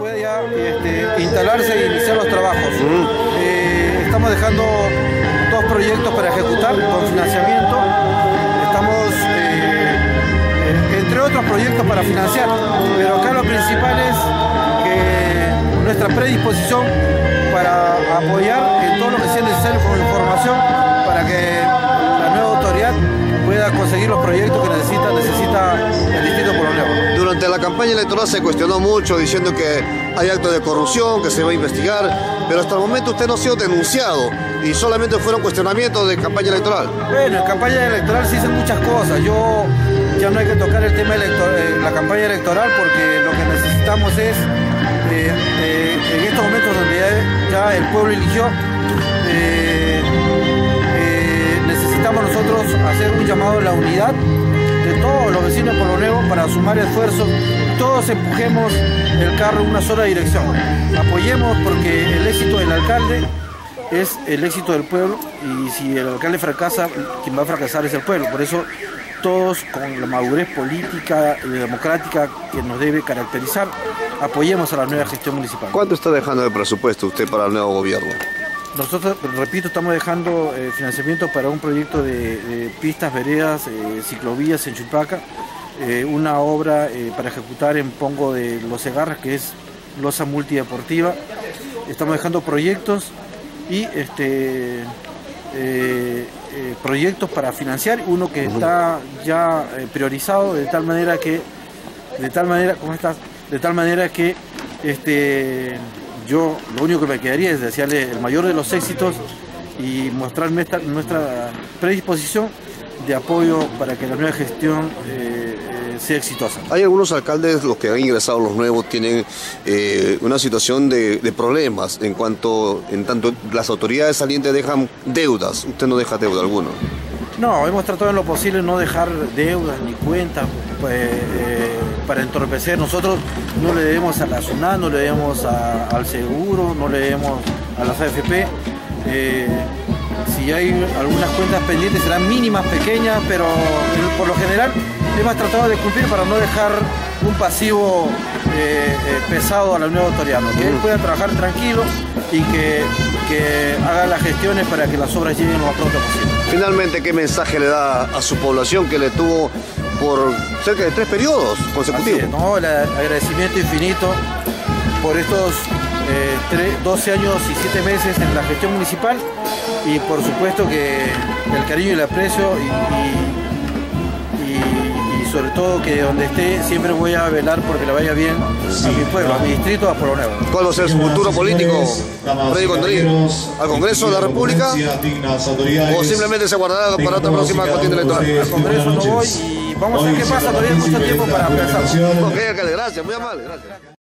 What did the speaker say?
pueda ya instalarse e iniciar los trabajos. Estamos dejando 2 proyectos para ejecutar con financiamiento. Estamos, entre otros proyectos para financiar, pero acá lo principal es que nuestra predisposición para apoyar en todo lo que sea necesario con información para que la nueva autoridad pueda conseguir los proyectos que necesita el distrito colonial. Durante la campaña electoral se cuestionó mucho diciendo que hay actos de corrupción, que se va a investigar, pero hasta el momento usted no ha sido denunciado y solamente fueron cuestionamientos de campaña electoral. Bueno, en campaña electoral se dicen muchas cosas. Ya no hay que tocar el tema la campaña electoral porque lo que necesitamos es, en estos momentos donde ya el pueblo eligió, necesitamos nosotros hacer un llamado a la unidad de todos los vecinos poloneos para sumar esfuerzos, todos empujemos el carro en una sola dirección, apoyemos porque el éxito del alcalde es el éxito del pueblo y si el alcalde fracasa, quien va a fracasar es el pueblo, por eso todos con la madurez política y democrática que nos debe caracterizar, apoyemos a la nueva gestión municipal. ¿Cuánto está dejando de presupuesto usted para el nuevo gobierno? Nosotros, repito, estamos dejando financiamiento para un proyecto de pistas, veredas, ciclovías en Chupaca, una obra para ejecutar en Pongo de Los Segarras, que es losa multideportiva. Estamos dejando proyectos y proyectos para financiar, uno que está ya priorizado de tal manera que yo lo único que me quedaría es desearle el mayor de los éxitos y mostrar nuestra predisposición de apoyo para que la nueva gestión sea exitosa. Hay algunos alcaldes, los que han ingresado, los nuevos, tienen una situación de problemas en tanto las autoridades salientes dejan deudas. Usted no deja deuda alguna. No, hemos tratado en lo posible no dejar deudas ni cuentas para entorpecer. Nosotros no le debemos a la SUNAT, no le debemos al seguro, no le debemos a las AFP. Si hay algunas cuentas pendientes serán mínimas, pequeñas, pero por lo general hemos tratado de cumplir para no dejar un pasivo pesado a la nueva autoridad, ¿no? Que él pueda trabajar tranquilo y que haga las gestiones para que las obras lleguen lo más pronto posible. Finalmente, ¿qué mensaje le da a su población que le tuvo por cerca de 3 periodos consecutivos? No, el agradecimiento infinito por estos 12 años y 7 meses en la gestión municipal y por supuesto que el cariño y el aprecio y sobre todo que donde esté siempre voy a velar porque le vaya bien a mi pueblo, a mi distrito, a Polo Nuevo. ¿Cuál va a ser su futuro político, Freddy Condorí? ¿Al Congreso de la República? ¿O simplemente se guardará para otra próxima contienda electoral? Al Congreso no voy y vamos a ver qué pasa, todavía hay mucho tiempo para pensar. Ok, alcalde, gracias, muy amable, gracias.